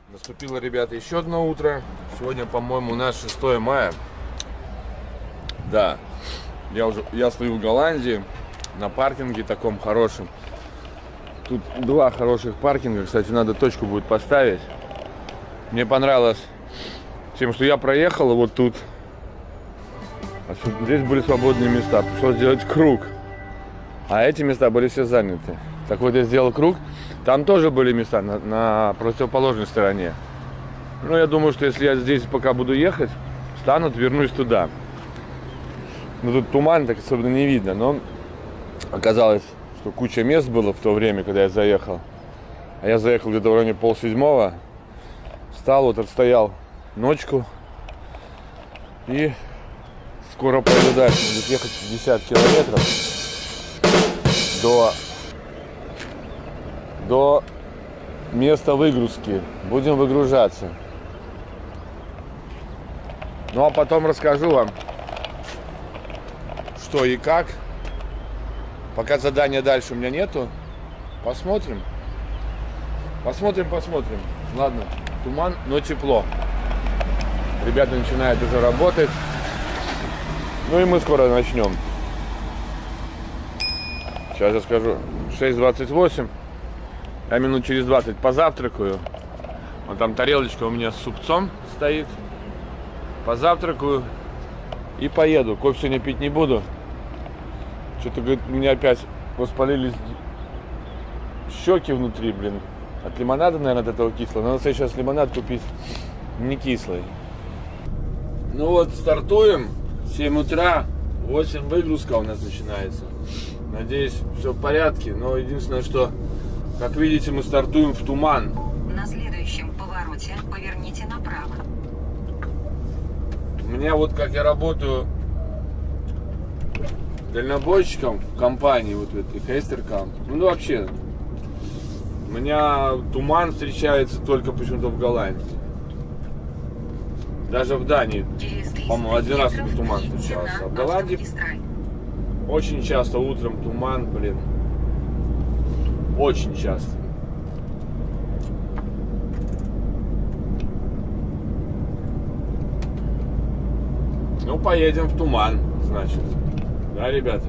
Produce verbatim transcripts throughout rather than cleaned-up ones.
Наступило, ребята, еще одно утро. Сегодня, по-моему, у нас шестое мая. Да, я уже я стою в Голландии на паркинге таком хорошем. Тут два хороших паркинга. Кстати, надо точку будет поставить. Мне понравилось тем, что я проехал вот тут. А здесь были свободные места. Пришлось сделать круг. А эти места были все заняты. Так вот, я сделал круг. Там тоже были места на, на противоположной стороне. Ну, я думаю, что если я здесь пока буду ехать, встану, вернусь туда. Ну, тут туман, так особенно не видно. Но оказалось, что куча мест было в то время, когда я заехал. А я заехал где-то в районе полседьмого. Встал, вот отстоял ночку. И скоро пойду дальше. Будет ехать пятьдесят километров до... до места выгрузки. Будем выгружаться. Ну а потом расскажу вам, что и как. Пока задания дальше у меня нету. Посмотрим. Посмотрим, посмотрим. Ладно, туман, но тепло. Ребята начинают уже работать. Ну и мы скоро начнем. Сейчас я скажу. шесть двадцать восемь. Я минут через двадцать позавтракаю. Вон там тарелочка у меня с супцом стоит. Позавтракаю и поеду. Кофе сегодня пить не буду. Что-то, говорит, у меня опять воспалились щеки внутри, блин. От лимонада, наверное, от этого кислого. Надо сейчас лимонад купить не кислый. Ну вот, стартуем. семь утра. восемь выгрузка у нас начинается. Надеюсь, все в порядке. Но единственное, что... Как видите, мы стартуем в туман. На следующем повороте поверните направо. У меня вот как я работаю дальнобойщиком в компании, вот в этой Хейстеркам. Ну вообще, у меня туман встречается только почему-то в Голландии. Даже в Дании, по-моему, один раз только туман встречался. А в Голландии очень часто утром туман, блин. Очень часто. Ну, поедем в туман, значит. Да, ребята?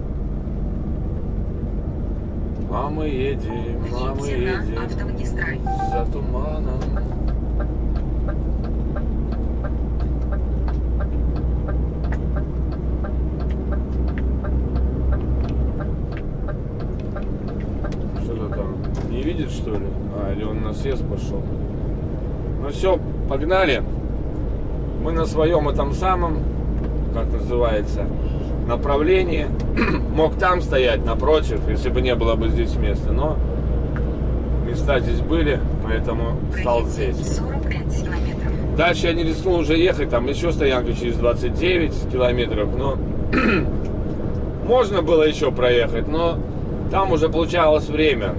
А мы едем, а мы едем за туманом. Не видит, что ли? А, или он на съезд пошел. Ну все, погнали. Мы на своем этом самом, как называется, направлении. Мог там стоять напротив, если бы не было бы здесь места. Но места здесь были, поэтому стал здесь. Дальше я не рискнул уже ехать. Там еще стоянка через двадцать девять километров. Но можно было еще проехать, но там уже получалось время.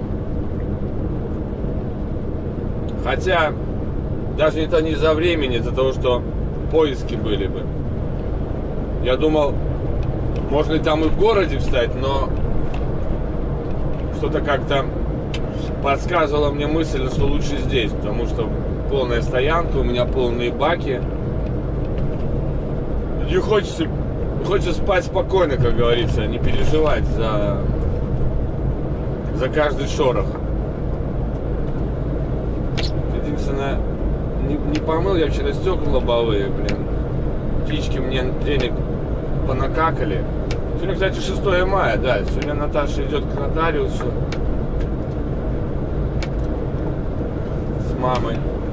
Хотя, даже это не из-за времени, из-за того, что поиски были бы. Я думал, можно ли там и в городе встать, но что-то как-то подсказывала мне мысль, что лучше здесь, потому что полная стоянка, у меня полные баки. И хочется, хочется спать спокойно, как говорится, не переживать за, за каждый шорох. Единственное, не, не помыл я вчера стекла лобовые, блин. Птички мне денег понакакали. Сегодня, кстати, шестое мая, да. Сегодня Наташа идет к нотариусу с мамой.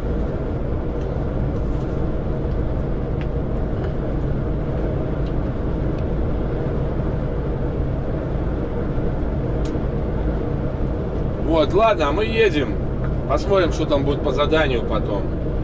Вот, ладно, мы едем. Посмотрим, что там будет по заданию потом.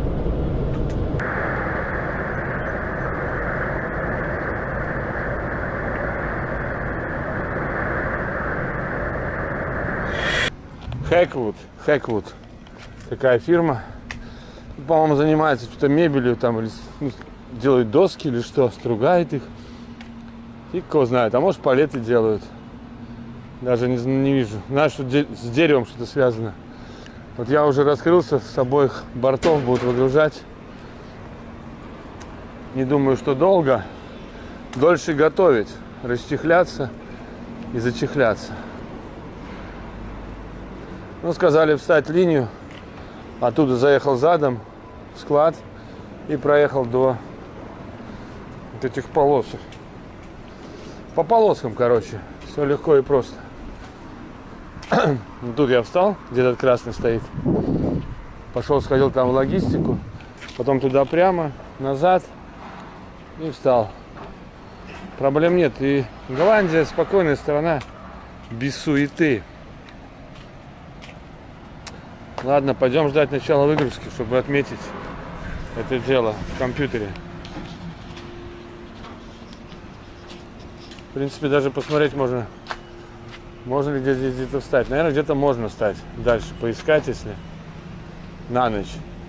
Хэквуд, Хэквуд. Такая фирма. По-моему, занимается что-то мебелью там, или ну, делает доски или что, стругает их. И кто знает, а может палеты делают. Даже не, не вижу. Знаю, что с деревом что-то связано. Вот я уже раскрылся, с обоих бортов будут выгружать. Не думаю, что долго. Дольше готовить, расчехляться и зачехляться. Ну, сказали встать линию. Оттуда заехал задом в склад и проехал до вот этих полосок. По полоскам, короче. Все легко и просто. Тут я встал, где этот красный стоит. Пошел, сходил там в логистику. Потом туда прямо, назад. И встал. Проблем нет. И Голландия спокойная страна. Без суеты. Ладно, пойдем ждать начала выгрузки, чтобы отметить это дело в компьютере. В принципе, даже посмотреть можно, можно ли здесь где-то встать. Наверное, где-то можно встать. Дальше поискать, если на ночь.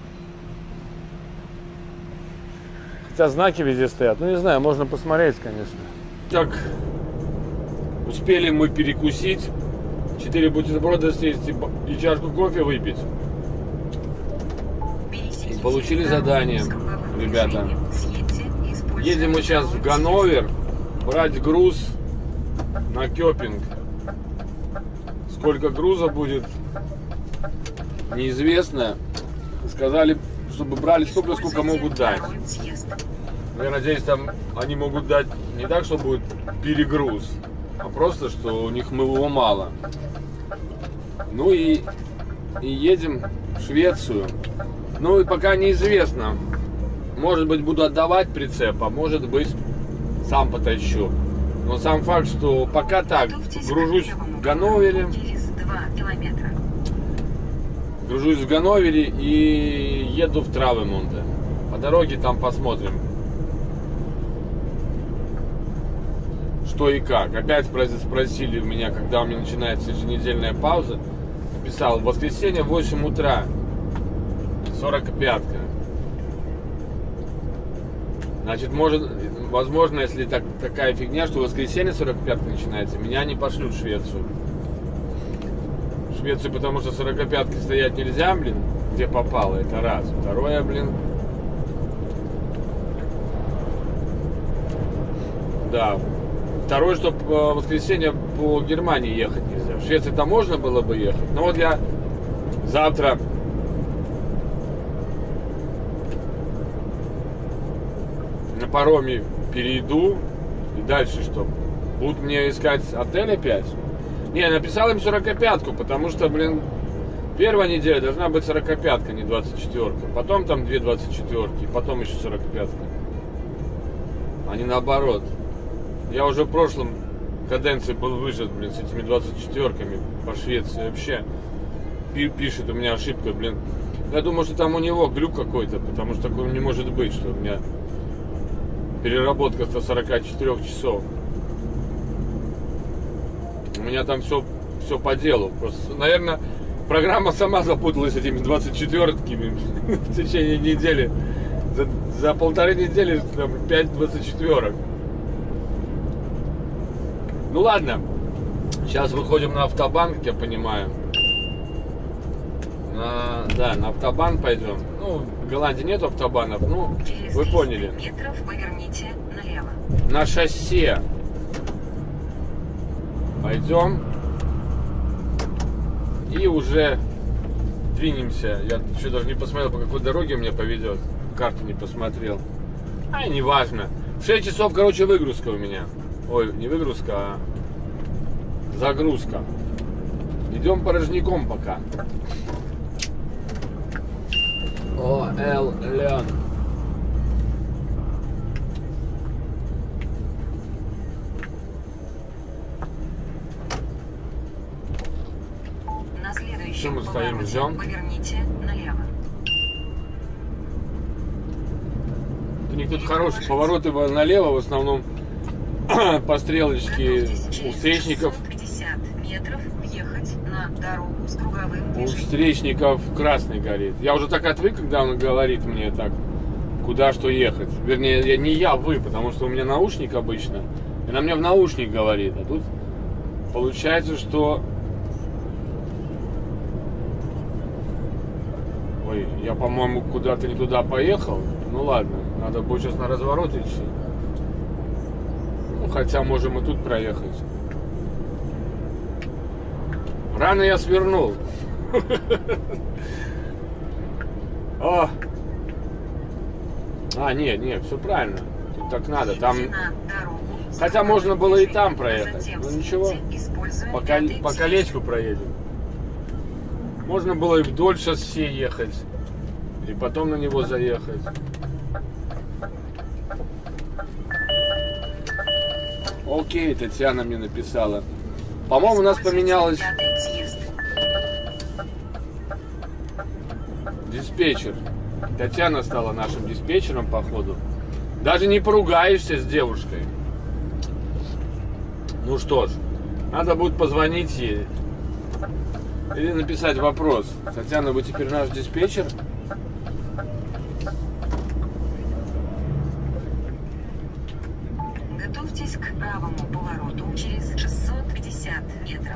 Хотя знаки везде стоят. Ну, не знаю, можно посмотреть, конечно. Так, успели мы перекусить. Четыре бутерброда съесть и чашку кофе выпить. И получили задание, ребята. Едем мы сейчас в Ганновер брать груз на Кёпинг. Сколько груза будет, неизвестно. Сказали, чтобы брали столько, сколько могут дать. Я надеюсь, там они могут дать не так, что будет перегруз, а просто, что у них его мало. Ну и, и едем в Швецию. Ну и пока неизвестно. Может быть, буду отдавать прицеп, а может быть, сам потащу. Но сам факт, что пока так, гружусь в Ганновере. Гружусь в Ганновере и еду в Травемунде. По дороге там посмотрим, что и как. Опять спросили у меня, когда у меня начинается еженедельная пауза. Писал, в воскресенье в восемь утра, сорок пятка. Значит, может, возможно, если так, такая фигня, что в воскресенье сорок пятка начинается, меня не пошлют в Швецию. В Швецию, потому что сорок пятки стоять нельзя, блин, где попало, это раз. Второе, блин, да. Второе, что в воскресенье по Германии ехать нельзя. В Швеции-то можно было бы ехать. Но вот я завтра на пароме перейду. И дальше что? Будут мне искать отель опять? Не, я написал им сорок пятку, потому что, блин, первая неделя должна быть сорок пятка, не двадцать четвёрка. Потом там две двадцать четвёрки, потом еще сорок пятка. А не наоборот. Я уже в прошлом каденции был выжат, блин, с этими двадцать четвёрками по Швеции. Вообще пишет у меня ошибка, блин. Я думаю, что там у него глюк какой-то, потому что такого не может быть, что у меня переработка сто сорок четыре часов. У меня там все, все по делу. Просто, наверное, программа сама запуталась этими двадцать четвёрками в течение недели. За, за полторы недели там пять двадцать четвёрок. Ну ладно, сейчас выходим на автобан, как я понимаю. На, да, на автобан пойдем. Ну, в Голландии нет автобанов, ну, Через вы поняли. метров поверните налево. На шоссе пойдем и уже двинемся. Я еще даже не посмотрел, по какой дороге меня поведет. Карту не посмотрел. А, не важно. В шесть часов, короче, выгрузка у меня. Ой, не выгрузка, а загрузка. Идем порожняком пока. О, Эл, Лен. На следующем Что мы стоим, повороте ждем? поверните налево. У них тут хорошие повороты налево, в основном по стрелочке у встречников. пятьдесят метров въехать на дорогу с круговым У движением. встречников красный горит. Я уже так отвык, когда он говорит мне так, куда что ехать. Вернее, я, не я, вы, потому что у меня наушник обычно. И на мне в наушник говорит. А тут получается, что Ой, я, по-моему, куда-то не туда поехал. Ну ладно, надо будет сейчас на разворот идти. Ну, хотя можем и тут проехать. Рано я свернул. О! А, нет, нет, все правильно. Тут так надо. Там... Хотя можно было и там проехать. Ну ничего. По, кол... по колечку проедем. Можно было и вдоль шоссе ехать. И потом на него заехать. Окей, Татьяна мне написала. По-моему, у нас поменялось диспетчер. Татьяна стала нашим диспетчером, походу. Даже не поругаешься с девушкой. Ну что ж, надо будет позвонить ей. Или написать вопрос. Татьяна, вы теперь наш диспетчер? Готовьтесь к правому повороту через шестьсот пятьдесят метров.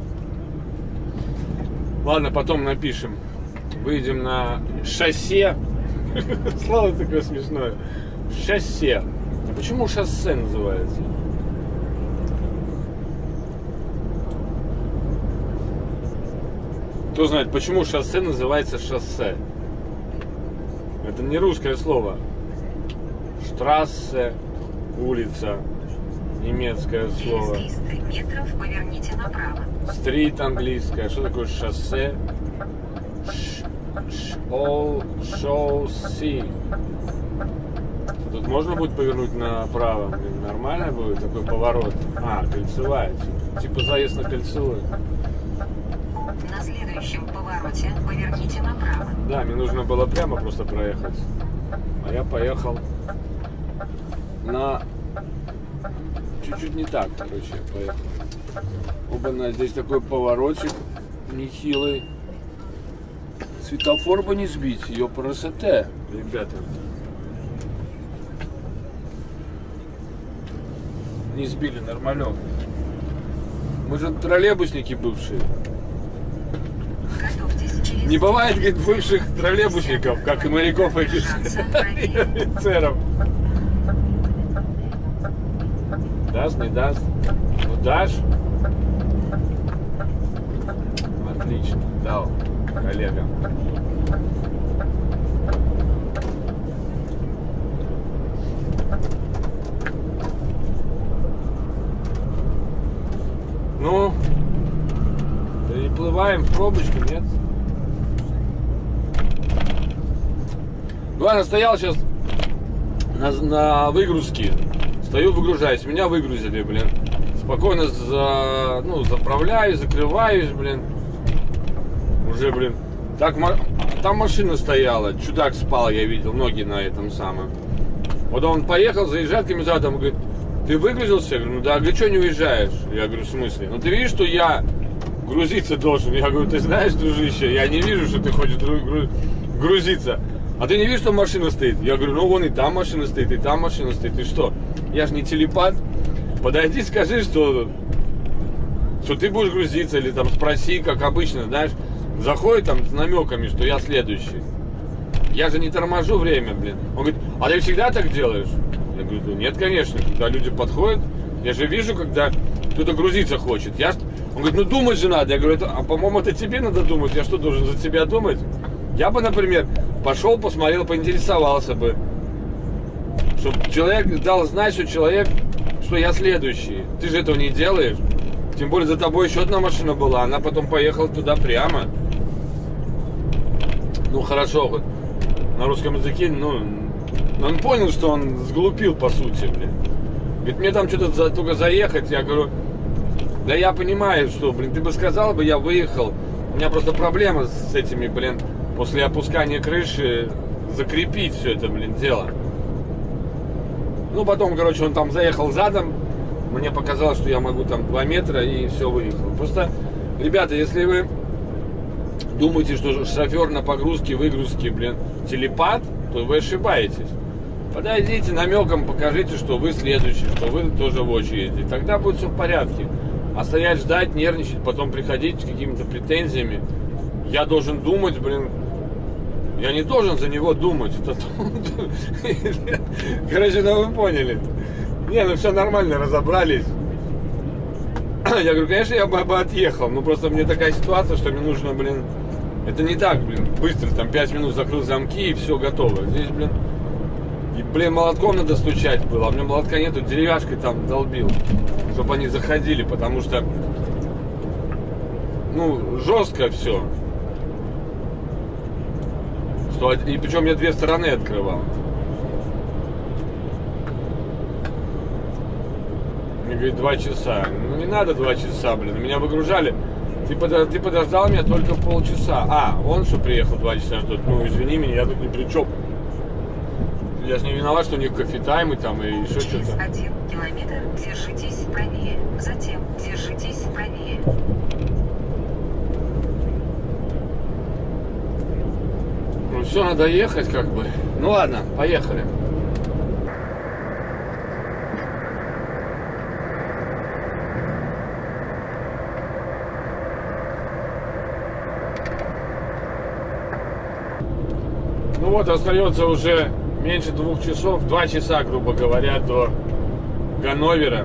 Ладно, потом напишем. Выйдем на шоссе. Слово такое смешное. Шоссе. А почему шоссе называется? Кто знает, почему шоссе называется шоссе? Это не русское слово. Штрассе, улица, немецкое слово. Через триста метров поверните направо. Стрит английское. Что такое шоссе? All шоссе. Тут можно будет повернуть направо? Блин, нормально будет такой поворот? А, кольцевая. Типа, типа заезд на кольцевую. На следующем повороте поверните направо. Да, мне нужно было прямо просто проехать. А я поехал на... Чуть-чуть не так, короче, я поехал. Оба-на, здесь такой поворотик нехилый. Светофор бы не сбить, ее красота, ребята. Не сбили, нормалек. Мы же троллейбусники бывшие. Не бывает, говорит, бывших троллейбусников, как и моряков и офицеров. Даст, не даст? Ну дашь? Отлично, дал, коллега. Ну, переплываем в пробочку, нет? Ладно, стоял сейчас на, на выгрузке. Стою, выгружаюсь. Меня выгрузили, блин. Спокойно за, ну, заправляюсь, закрываюсь, блин. Уже, блин. Так, там машина стояла. Чудак спал, я видел, ноги на этом самом. Вот он поехал, заезжает комиссаром, говорит, ты выгрузился? Я говорю, ну да, говорит, что не уезжаешь? Я говорю, в смысле? Ну ты видишь, что я грузиться должен? Я говорю, ты знаешь, дружище, я не вижу, что ты хочешь грузиться. А ты не видишь, что машина стоит? Я говорю, ну вон и там машина стоит, и там машина стоит. И что? Я же не телепат. Подойди, скажи, что, что ты будешь грузиться, или там спроси, как обычно, знаешь. Заходит там с намеками, что я следующий. Я же не торможу время, блин. Он говорит, а ты всегда так делаешь? Я говорю, ну нет, конечно. Когда люди подходят, я же вижу, когда кто-то грузиться хочет. Я... Он говорит, ну думать же надо. Я говорю, это, а по-моему, это тебе надо думать. Я что, должен за тебя думать? Я бы, например, пошел, посмотрел, поинтересовался бы. Чтобы человек дал знать, что человек, что я следующий. Ты же этого не делаешь. Тем более за тобой еще одна машина была. Она потом поехала туда прямо. Ну хорошо, вот на русском языке, ну, он понял, что он сглупил, по сути, блин. Говорит, мне там что-то за, только заехать. Я говорю, да я понимаю, что, блин, ты бы сказал бы, я выехал. У меня просто проблема с этими, блин, после опускания крыши закрепить все это, блин, дело. Ну, потом, короче, он там заехал задом. Мне показалось, что я могу там два метра и все, выехал. Просто, ребята, если вы думаете, что шофер на погрузке, выгрузке, блин, телепат, то вы ошибаетесь. Подойдите намеком, покажите, что вы следующий, что вы тоже в очереди. Тогда будет все в порядке. А стоять, ждать, нервничать, потом приходить с какими-то претензиями. Я должен думать, блин, Я не должен за него думать. Это... Короче, ну вы поняли. Не, ну все нормально, разобрались. Я говорю, конечно, я бы отъехал. Но просто мне такая ситуация, что мне нужно, блин... Это не так, блин, быстро, там пять минут закрыл замки и все готово. Здесь, блин... И, блин, молотком надо стучать было. А у меня молотка нету, деревяшкой там долбил. Чтобы они заходили, потому что... Ну, жестко все. Что, и причем я две стороны открывал. Мне говорит, два часа. Ну не надо два часа, блин. Меня выгружали. Ты, под, ты подождал меня только полчаса. А, он что приехал два часа ждет. Ну извини меня, я тут ни при чем. Я же не виноват, что у них кофе-таймы там и еще что-то. Через один километр держитесь правее. Затем держитесь правее. Ну все, надо ехать как бы. Ну ладно, поехали. Ну вот, остается уже меньше двух часов, два часа, грубо говоря, до Ганновера.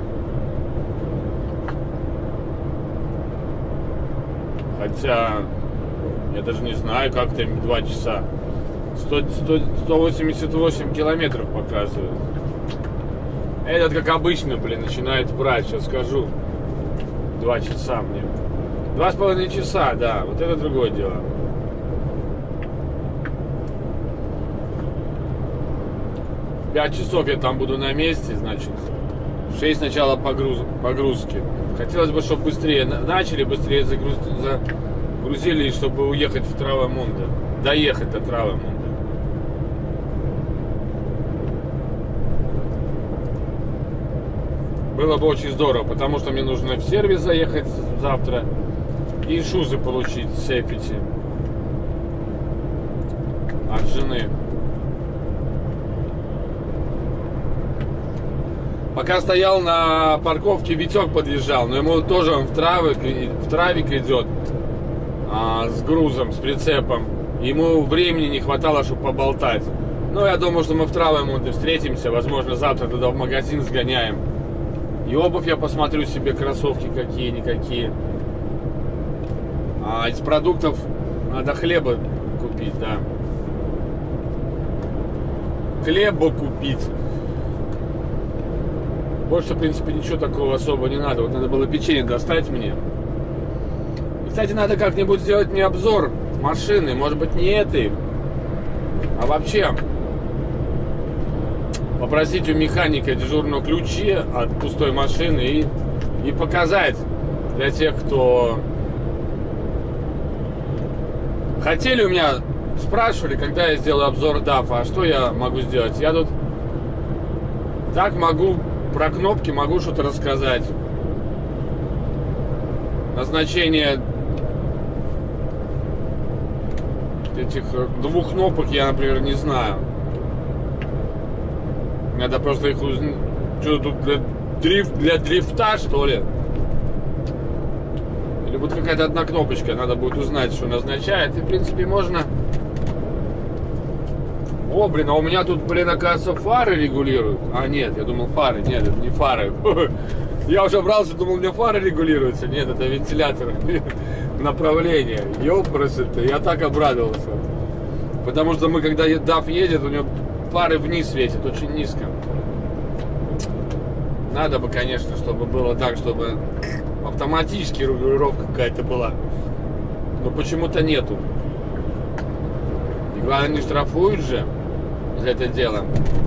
Хотя... Я даже не знаю, как там два часа. сто, сто, сто восемьдесят восемь километров показывает. Этот, как обычно, блин, начинает врать. Сейчас скажу. Два часа мне. Два с половиной часа, да. Вот это другое дело. В пять часов я там буду на месте, значит. В шесть начало погруз, погрузки. Хотелось бы, чтобы быстрее начали, быстрее загруз, за... грузили, чтобы уехать в Травемунде. Доехать до Травемунда. Было бы очень здорово, потому что мне нужно в сервис заехать завтра и шузы получить с Эпити от жены. Пока стоял на парковке, Витек подъезжал, но ему тоже он в травик, в травик идет. А, с грузом, с прицепом. Ему времени не хватало, чтобы поболтать. Ну, я думаю, что мы в Травемунде встретимся. Возможно, завтра тогда в магазин сгоняем. И обувь я посмотрю себе, кроссовки какие-никакие. А из продуктов надо хлеба купить, да. Хлеба купить. Больше, в принципе, ничего такого особо не надо. Вот надо было печенье достать мне. Кстати, надо как-нибудь сделать мне обзор машины. Может быть, не этой, а вообще попросить у механика дежурного ключи от пустой машины и, и показать для тех, кто... Хотели у меня, спрашивали, когда я сделаю обзор дафа, а что я могу сделать? Я тут так могу, про кнопки могу что-то рассказать. Назначение этих двух кнопок я, например, не знаю. Надо просто их узнать. Что тут для, дрифт, для дрифта, что ли? Или вот какая-то одна кнопочка. Надо будет узнать, что назначает. И, в принципе, можно... О, блин, а у меня тут, блин, оказывается, фары регулируют. А, нет, я думал, фары. Нет, это не фары. Я уже брался, думал, у меня фары регулируются. Нет, это вентилятор направления. Ёпрст, я так обрадовался. Потому что мы, когда даф едет, у него фары вниз светят, очень низко. Надо бы, конечно, чтобы было так, чтобы автоматически регулировка какая-то была. Но почему-то нету. И главное, не штрафуют же за это дело.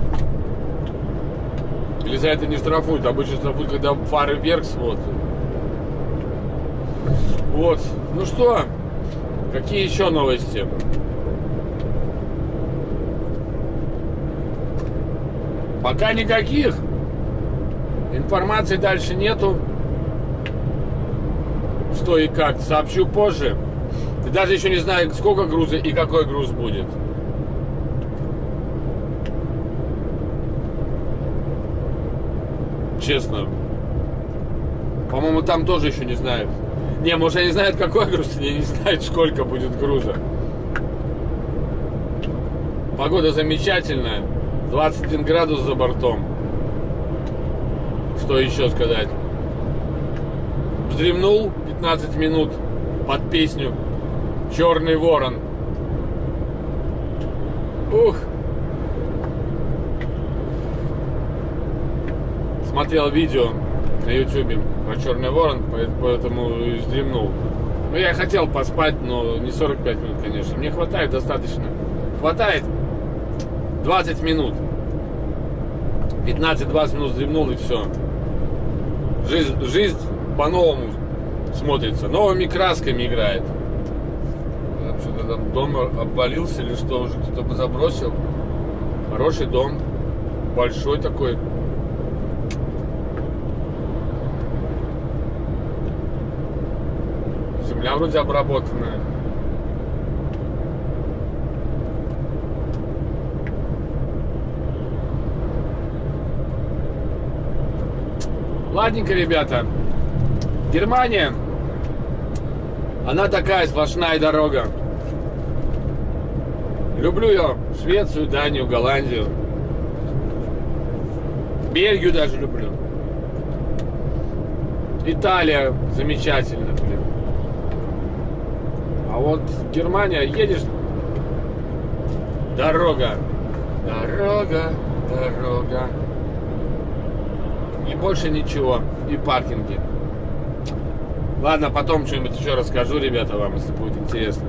Или за это не штрафуют. Обычно штрафуют, когда фары вверх смотрят. Вот. Ну что, какие еще новости? Пока никаких. Информации дальше нету. Что и как, сообщу позже. И даже еще не знаю, сколько груза и какой груз будет. Честно. По-моему, там тоже еще не знают. Не, может, они знают, какой груз, они не знают, сколько будет груза. Погода замечательная. двадцать один градус за бортом. Что еще сказать? Вздремнул пятнадцать минут под песню «Черный ворон». Ух! Смотрел видео на ютубе про «Черный ворон», поэтому и вздремнул. Ну, я хотел поспать, но не сорок пять минут, конечно. Мне хватает достаточно. Хватает двадцать минут. пятнадцать-двадцать минут вздремнул, и все. Жизнь, жизнь по-новому смотрится. Новыми красками играет. Что-то там дом обвалился или что, уже кто-то бы забросил. Хороший дом. Большой такой. Земля вроде обработанная. Ладненько, ребята. Германия, она такая сплошная дорога. Люблю я Швецию, Данию, Голландию. Бельгию даже люблю. Италия замечательно, блин. А вот Германия, едешь, дорога, дорога, дорога. И больше ничего. И паркинги. Ладно, потом что-нибудь еще расскажу, ребята, вам, если будет интересно.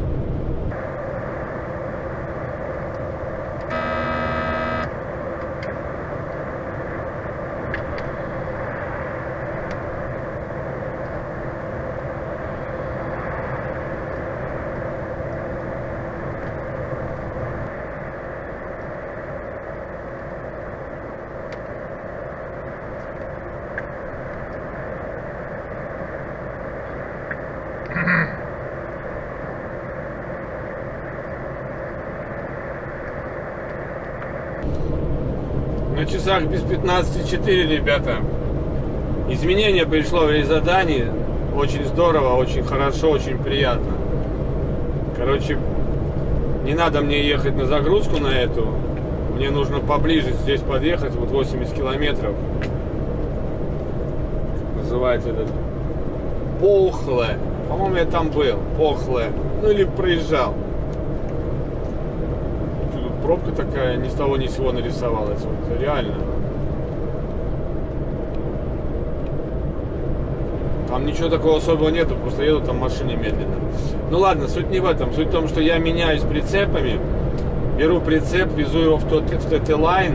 На часах без пятнадцати четыре, ребята. Изменение пришло в рейзадании. Очень здорово, очень хорошо, очень приятно. Короче, не надо мне ехать на загрузку на эту. Мне нужно поближе здесь подъехать, вот восемьдесят километров. Называется этот Похле. По-моему, я там был. Похле. Ну или проезжал. Пробка такая ни с того ни с сего нарисовалась. Вот, реально. Там ничего такого особого нету, просто еду там в машине медленно. Ну ладно, суть не в этом. Суть в том, что я меняюсь прицепами. Беру прицеп, везу его в тэ тэ-лайн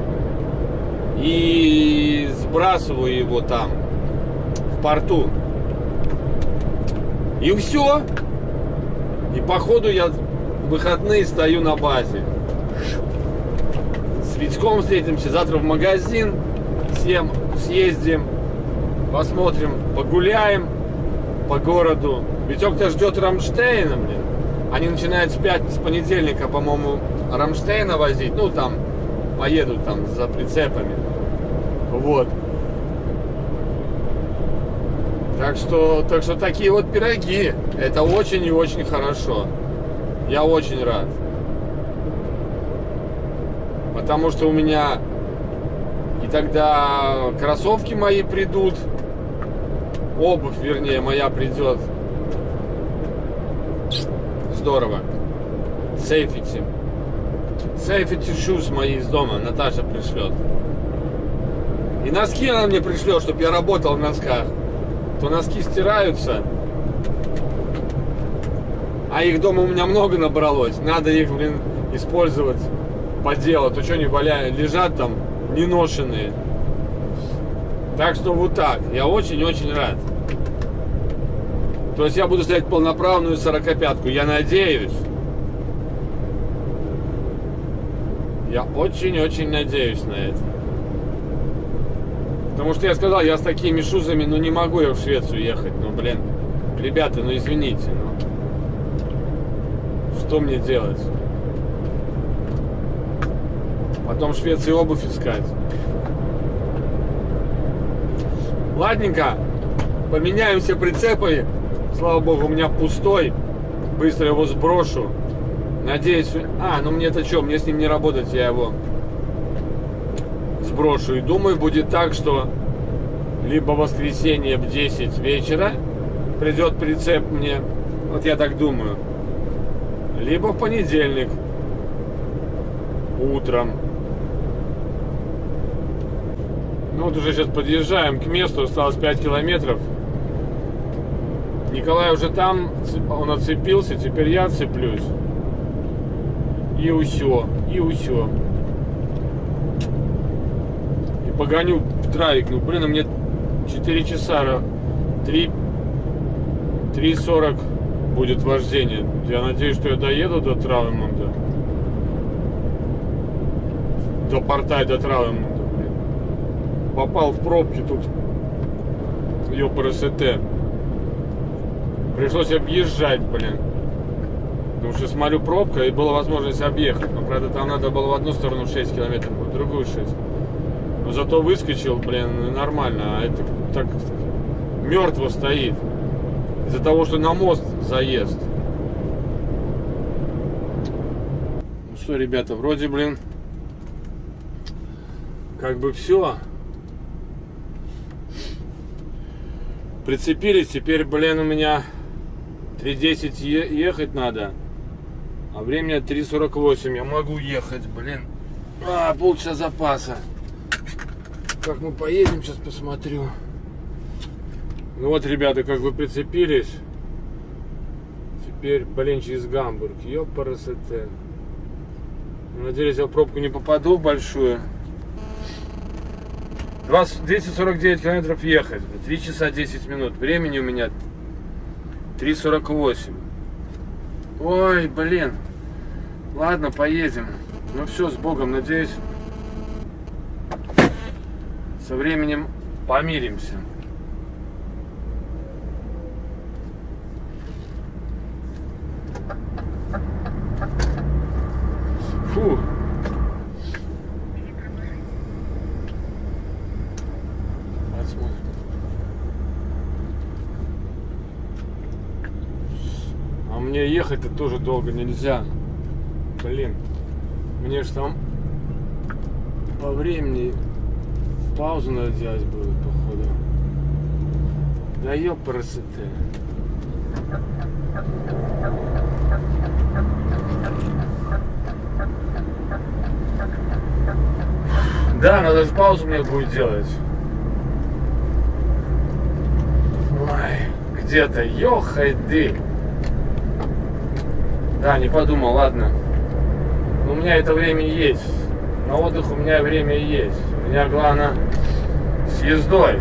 и сбрасываю его там, в порту. И все. И походу я в выходные стою на базе. С Витьком встретимся, завтра в магазин, всем съездим, посмотрим, погуляем по городу. Витек-то ждет Рамштейна, блин. Они начинают с пятницы, с понедельника, по-моему, Рамштейна возить. Ну, там, поедут там за прицепами. Вот. Так что, так что такие вот пироги. Это очень и очень хорошо. Я очень рад. Потому что у меня и тогда кроссовки мои придут, обувь, вернее, моя придет. Здорово. Safety. Safety shoes мои из дома Наташа пришлет. И носки она мне пришлет, чтобы я работал в носках. То носки стираются, а их дома у меня много набралось. Надо их, блин, использовать по делу, то что они валяют, лежат там неношенные. Так что вот так. Я очень-очень рад. То есть я буду ставить полноправную сорокопятку. Я надеюсь. Я очень-очень надеюсь на это. Потому что я сказал, я с такими шузами, ну не могу я в Швецию ехать. Ну, блин, ребята, ну извините. Ну, что мне делать? Потом в Швеции обувь искать. Ладненько. Поменяемся прицепами. Слава богу, у меня пустой. Быстро его сброшу. Надеюсь... А, ну мне-то что, мне с ним не работать, я его сброшу. И думаю, будет так, что либо в воскресенье в десять вечера придет прицеп мне, вот я так думаю, либо в понедельник утром. Ну вот уже сейчас подъезжаем к месту, осталось пять километров. Николай уже там, он отцепился, теперь я отцеплюсь. И усё, и усё. И погоню в травик. Ну блин, у меня четыре часа, три сорок будет вождение. Я надеюсь, что я доеду до Травемонта. До порта и до Травемонта. Попал в пробки тут. Ёпрст. Пришлось объезжать, блин. Потому что смотрю, пробка, и была возможность объехать. Но, правда, там надо было в одну сторону шесть километров, в другую шесть. Но зато выскочил, блин, нормально. А это так мертво стоит. Из-за того, что на мост заезд. Ну что, ребята, вроде, блин, как бы все. Прицепились, теперь, блин, у меня три десять ехать надо. А времени три сорок восемь. Я могу ехать, блин. А, полчаса запаса. Как мы поедем, сейчас посмотрю. Ну вот, ребята, как вы прицепились. Теперь, блин, через Гамбург. Ёпрст. Надеюсь, я в пробку не попаду большую. двести сорок девять километров ехать. три часа десять минут. Времени у меня три сорок восемь. Ой, блин. Ладно, поедем. Ну все, с Богом, надеюсь, со временем помиримся. Фу. Посмотрим. А мне ехать-то тоже долго нельзя. Блин. Мне же там по времени паузу надо делать будет, походу. Да ёпрст. Да, надо же паузу мне будет делать. Ой, где-то, ёхайды. Да, не подумал, ладно. Но у меня это время есть. На отдых у меня время есть. У меня главное с ездой.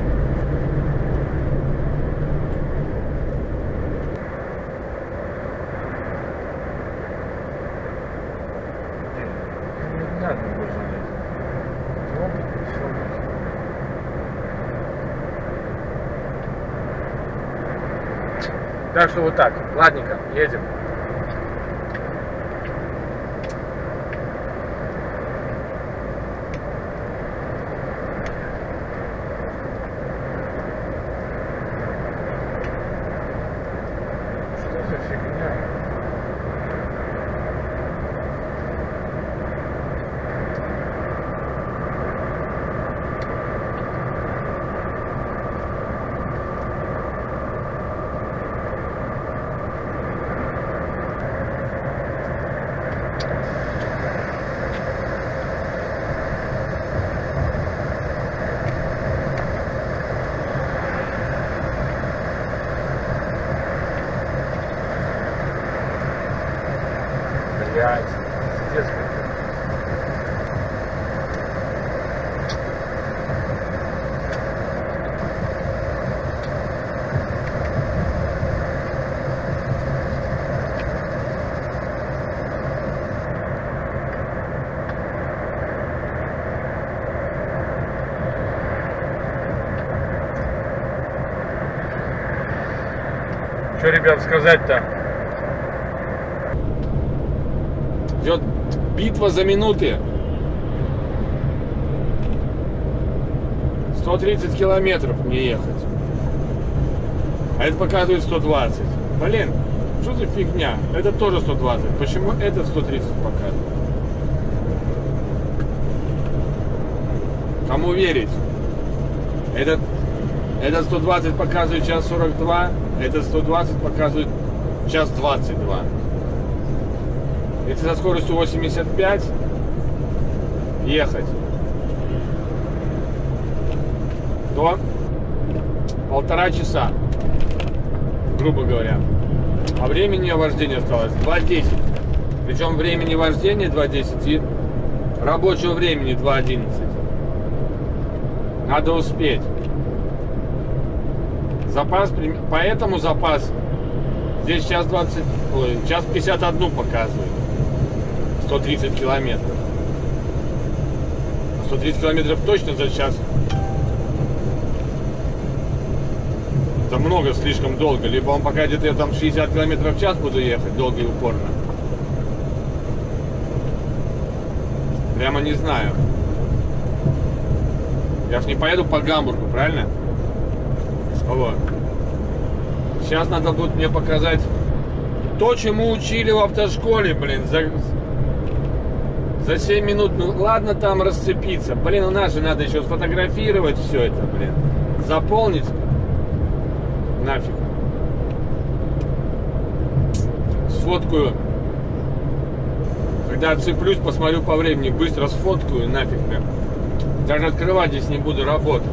Так что вот так. Ладненько, едем. Что за фигня? Блять, пиздец какой. Что, ребят, сказать-то? Идет битва за минуты. сто тридцать километров мне ехать. А это показывает сто двадцать. Блин, Что за фигня? Это тоже сто двадцать. Почему этот сто тридцать показывает? Кому верить? Этот, этот сто двадцать показывает час сорок два, этот сто двадцать показывает час двадцать два. Если со скоростью восемьдесят пять ехать, то полтора часа, грубо говоря. А времени вождения осталось два десять. Причем времени вождения два десять и рабочего времени два одиннадцать. Надо успеть. Запас, поэтому запас здесь час двадцать, ой, час пятьдесят один показывает. сто тридцать километров. сто тридцать километров точно за час. Это много, слишком долго. Либо он пока где-то я там шестьдесят километров в час буду ехать, долго и упорно. Прямо не знаю. Я ж не поеду по Гамбургу, правильно? Вот. Сейчас надо будет мне показать то, чему учили в автошколе, блин, за, за семь минут. Ну ладно там расцепиться. Блин, у нас же надо еще сфотографировать все это, блин. Заполнить. Нафиг. Сфоткаю. Когда отцеплюсь, посмотрю по времени. Быстро сфоткаю, нафиг прям. Даже открывать здесь не буду работать.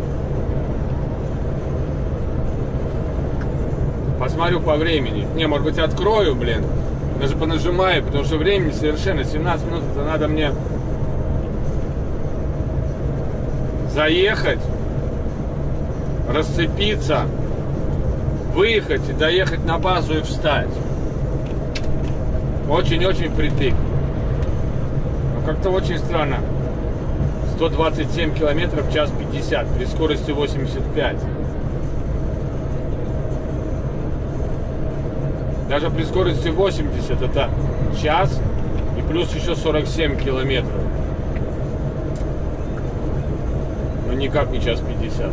Посмотрю по времени. Не, может быть, открою, блин. Даже понажимаю, потому что времени совершенно семнадцать минут. Это надо мне заехать, расцепиться, выехать и доехать на базу и встать. Очень-очень впритык. Но как-то очень странно. сто двадцать семь километров в час пятьдесят при скорости восемьдесят пять. Даже при скорости восемьдесят это час и плюс еще сорок семь километров. Ну никак не час пятьдесят.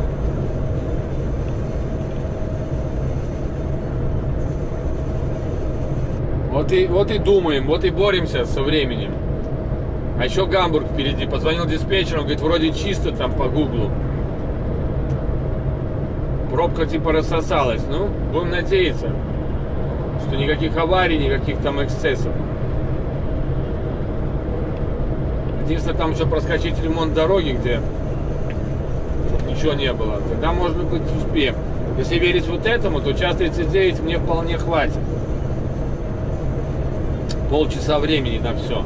Вот и, вот и думаем, вот и боремся со временем. А еще Гамбург впереди. Позвонил диспетчеру, говорит, вроде чисто там по гуглу. Пробка типа рассосалась. Ну, будем надеяться, что никаких аварий, никаких там эксцессов. Единственное, там еще проскочить ремонт дороги, где чтобы ничего не было. Тогда, может быть, успеем. Если верить вот этому, то час тридцать девять мне вполне хватит. Полчаса времени на все.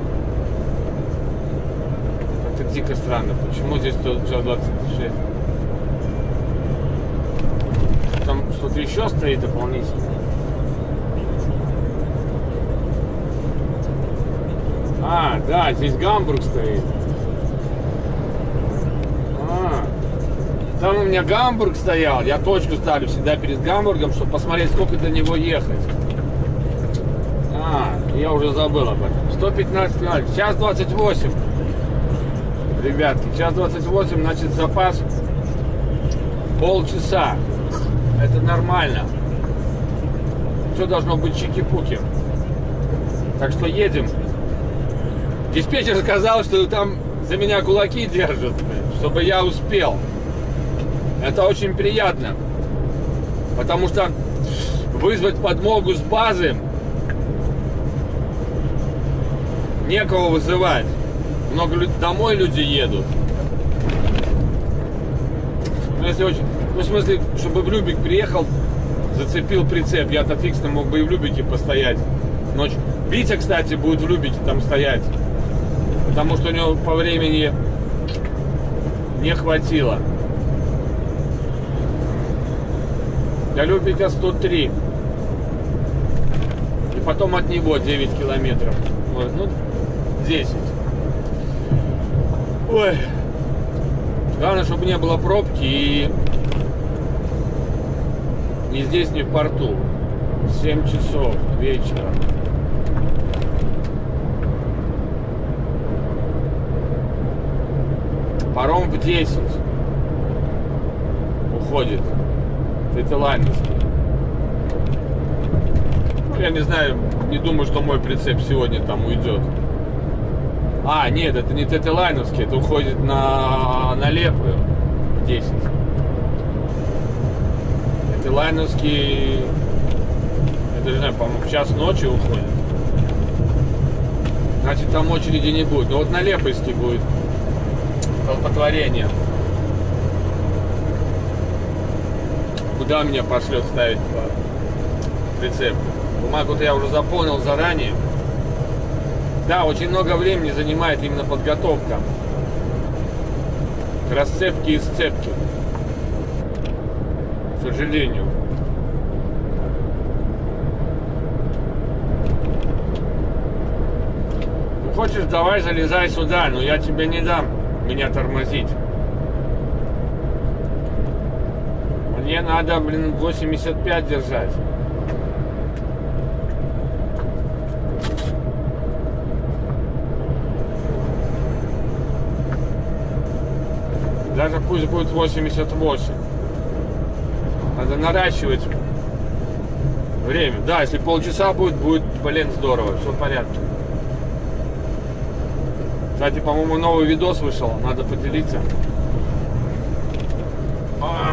Как-то дико странно. Почему здесь час двадцать шесть? Там что-то еще стоит дополнительно. А, да, здесь Гамбург стоит. А, там у меня Гамбург стоял. Я точку ставлю всегда перед Гамбургом, чтобы посмотреть, сколько до него ехать. А, я уже забыл об этом. сто пятнадцать километров. Час двадцать восемь. Ребятки, час двадцать восемь, значит запас полчаса. Это нормально. Все должно быть чики-пуки. Так что едем. Диспетчер сказал, что там за меня кулаки держат, чтобы я успел. Это очень приятно. Потому что вызвать подмогу с базы некого вызывать. Много людей, домой люди едут. Ну, если очень, ну, в смысле, чтобы в Любек приехал, зацепил прицеп. Я-то фиксно мог бы и в Любеке постоять ночью. Витя, кстати, будет в Любеке там стоять. Потому что у него по времени не хватило. До Любека сто три. И потом от него девять километров. Вот, ну, десять. Ой. Главное, чтобы не было пробки и ни здесь, ни в порту. семь часов вечера. Паром в десять уходит. Это Лайновский. Я не знаю, не думаю, что мой прицеп сегодня там уйдет. А, нет, это не Тетелайновский, это уходит на, на Лепую десять. Тетелайновский, это, не знаю, по-моему, в час ночи уходит. Значит, там очереди не будет. Но вот на Лепойский будет столпотворение. Куда меня пошлет ставить прицеп? Бумагу-то я уже заполнил заранее. Да, очень много времени занимает именно подготовка к расцепке и сцепке. К сожалению. Ну, хочешь, давай залезай сюда, но я тебе не дам меня тормозить. Мне надо, блин, восемьдесят пять держать. Даже пусть будет восемьдесят восемь. Надо наращивать время. Да, если полчаса будет, будет, блин, здорово. Все в порядке. Кстати, по-моему, новый видос вышел. Надо поделиться. А.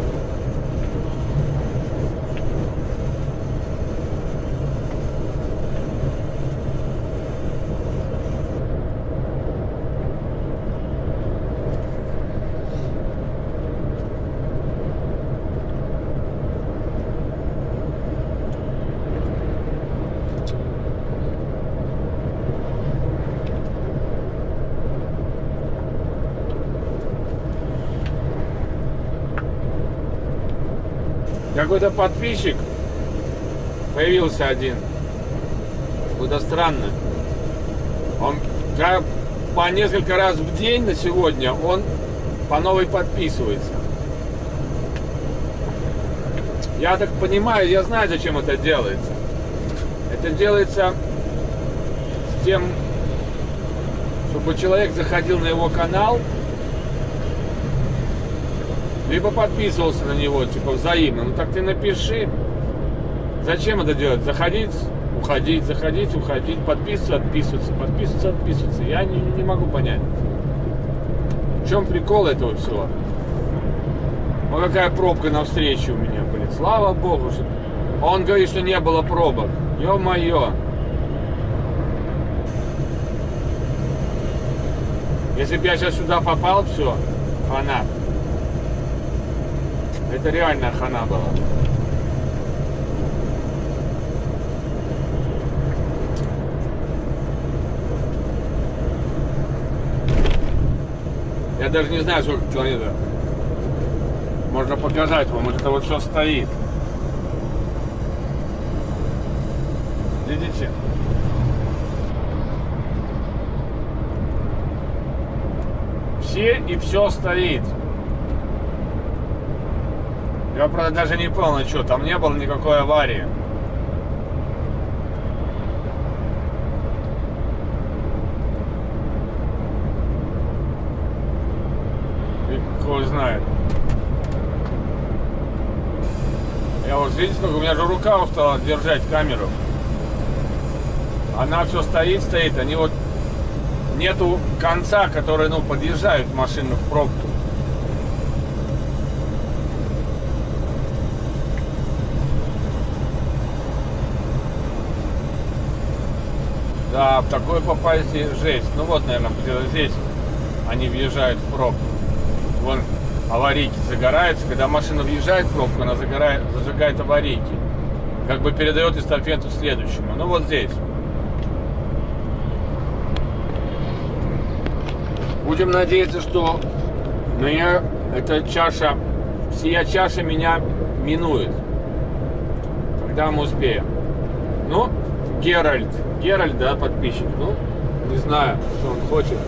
Какой-то подписчик появился один. Какой-то странно. Он по несколько раз в день на сегодня он по новой подписывается. Я так понимаю, я знаю, зачем это делается. Это делается с тем, чтобы человек заходил на его канал, либо подписывался на него, типа, взаимно. Ну так ты напиши. Зачем это делать? Заходить, уходить, заходить, уходить, подписываться, отписываться, подписываться, отписываться. Я не, не могу понять. В чем прикол этого всего? Ну какая пробка навстречу у меня, блин. Слава богу. Что... Он говорит, что не было пробок. Ё-моё. Если бы я сейчас сюда попал, все, хана. Это реально хана была. Я даже не знаю, сколько километров. Можно показать вам, это вот все стоит. Видите? Все и все стоит. Я, правда, даже не понял, что там не было никакой аварии. И кто знает. Я вот, видите, сколько у меня же рука устала держать камеру. Она все стоит, стоит. Они вот нету конца, который, ну, подъезжают машины в пробку. Да, в такое попасть жесть. Ну вот, наверное, где-то здесь они въезжают в пробку. Вон аварийки загораются. Когда машина въезжает в пробку, она загорает, зажигает аварийки. Как бы передает эстафету следующему. Ну вот здесь. Будем надеяться, что меня эта чаша, сия чаша меня минует. Когда мы успеем. Ну, Геральт. Геральт, да, подписчик. Ну, не знаю, что он хочет.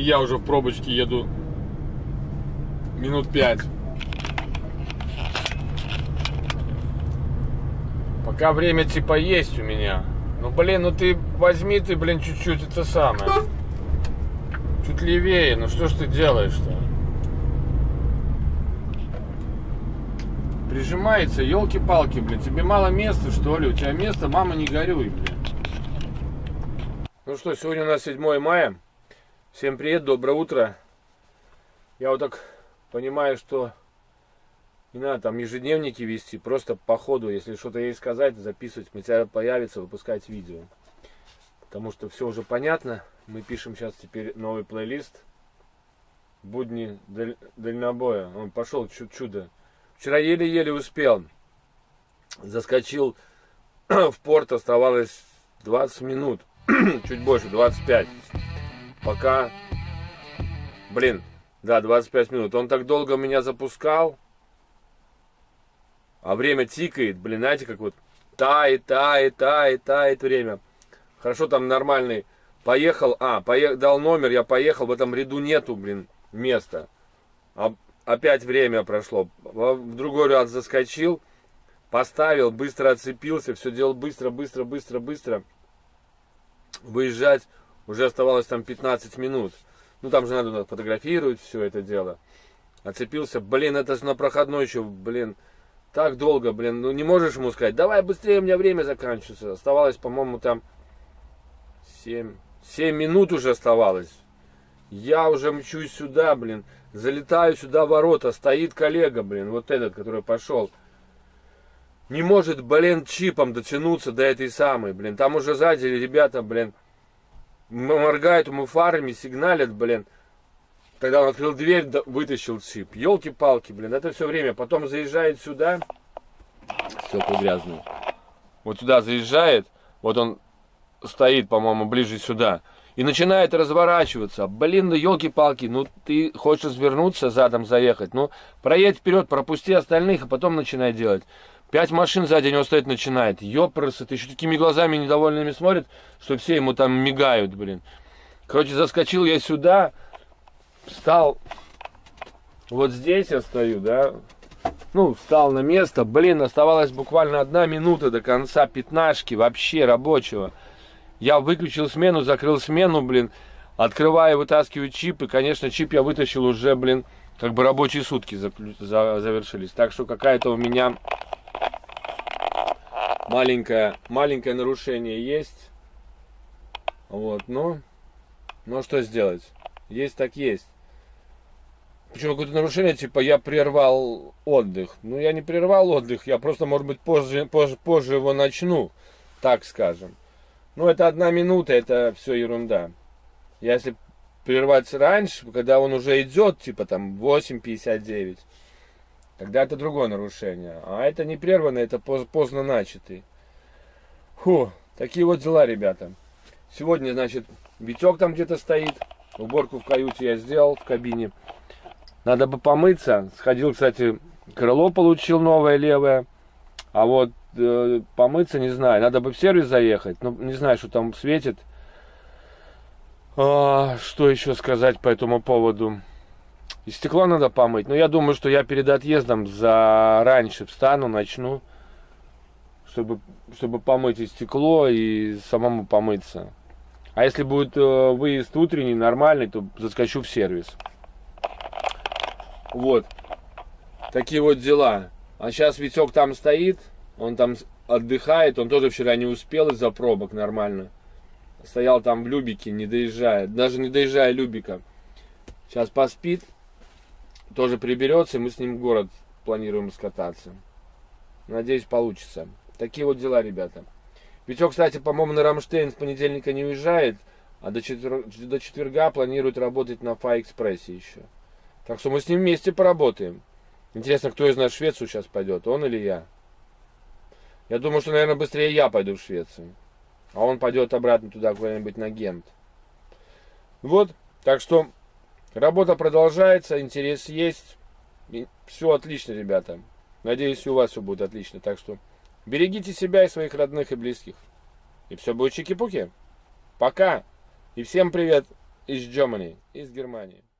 я уже в пробочке еду минут пять. Пока время типа есть у меня. Ну блин, ну ты возьми ты, блин, чуть-чуть это самое. Чуть левее, ну что ж ты делаешь-то? Прижимается, елки-палки, блин. Тебе мало места, что ли? У тебя место, мама, не горюй, блин. Ну что, сегодня у нас седьмое мая. Всем привет, доброе утро. Я вот так понимаю, что не надо там ежедневники вести, просто по ходу, если что-то ей сказать, записывать, материал появится, выпускать видео. Потому что все уже понятно. Мы пишем сейчас теперь новый плейлист. Будни даль... дальнобоя. Он пошел чудо. Вчера еле-еле успел. Заскочил в порт, оставалось двадцать минут. Чуть больше, двадцать пять. Пока... Блин, да, двадцать пять минут. Он так долго меня запускал. А время тикает, блин, знаете, как вот тает, тает, тает, тает время. Хорошо, там нормальный. Поехал, а, поех, дал номер, я поехал, в этом ряду нету, блин, места. А, опять время прошло. В другой ряд заскочил, поставил, быстро отцепился, все делал быстро, быстро, быстро, быстро. Выезжать уже оставалось там пятнадцать минут. Ну, там же надо фотографировать все это дело. Отцепился, блин, это же на проходной еще, блин. Так долго, блин, ну не можешь ему сказать, давай быстрее, у меня время заканчивается. Оставалось, по-моему, там семь минут уже оставалось. Я уже мчусь сюда, блин, залетаю сюда в ворота, стоит коллега, блин, вот этот, который пошел. Не может, блин, чипом дотянуться до этой самой, блин. Там уже сзади ребята, блин, моргают ему фарами, сигналят, блин. Когда он открыл дверь, вытащил чип. Елки-палки, блин, это все время. Потом заезжает сюда. Стекла грязные. Вот сюда заезжает. Вот он стоит, по-моему, ближе сюда. И начинает разворачиваться. Блин, ну елки-палки, ну ты хочешь развернуться, задом заехать. Ну, проедь вперед, пропусти остальных, а потом начинай делать. Пять машин сзади него стоит, начинает. Ёпрсы, ты еще такими глазами недовольными смотрит, что все ему там мигают, блин. Короче, заскочил я сюда. Встал, вот здесь я стою, да, ну, встал на место, блин, оставалась буквально одна минута до конца пятнашки, вообще рабочего. Я выключил смену, закрыл смену, блин, открываю, вытаскиваю чип, и, конечно, чип я вытащил уже, блин, как бы рабочие сутки завершились. Так что какая-то у меня маленькое, маленькое нарушение есть, вот, но, но что сделать, есть так есть. Почему какое-то нарушение, типа я прервал отдых. Ну, я не прервал отдых, я просто, может быть, позже, позже, позже его начну, так скажем. Ну, это одна минута, это все ерунда. Если прервать раньше, когда он уже идет, типа там восемь пятьдесят девять, тогда это другое нарушение. А это не прервано, это поздно начатый. Фу, такие вот дела, ребята. Сегодня, значит, Витек там где-то стоит. Уборку в каюте я сделал, в кабине. Надо бы помыться. Сходил, кстати, крыло получил новое левое. А вот э, помыться не знаю. Надо бы в сервис заехать. Ну, не знаю, что там светит. А, что еще сказать по этому поводу? И стекло надо помыть. Но я думаю, что я перед отъездом зараньше встану, начну. Чтобы, чтобы помыть и стекло, и самому помыться. А если будет э, выезд утренний, нормальный, то заскочу в сервис. Вот. Такие вот дела. А сейчас Витек там стоит. Он там отдыхает. Он тоже вчера не успел из-за пробок нормально. Стоял там в Любике, не доезжая. Даже не доезжая Любика. Сейчас поспит. Тоже приберется. И мы с ним в город планируем скататься. Надеюсь, получится. Такие вот дела, ребята. Витек, кстати, по-моему, на Рамштейн с понедельника не уезжает. А до, четвер... до четверга планирует работать на Фа-экспрессе еще. Так что мы с ним вместе поработаем. Интересно, кто из нас в Швецию сейчас пойдет, он или я? Я думаю, что, наверное, быстрее я пойду в Швецию. А он пойдет обратно туда, куда-нибудь на Гент. Вот, так что работа продолжается, интерес есть. И все отлично, ребята. Надеюсь, и у вас все будет отлично. Так что берегите себя и своих родных и близких. И все будет чики-пуки. Пока. И всем привет из Germany, из Германии.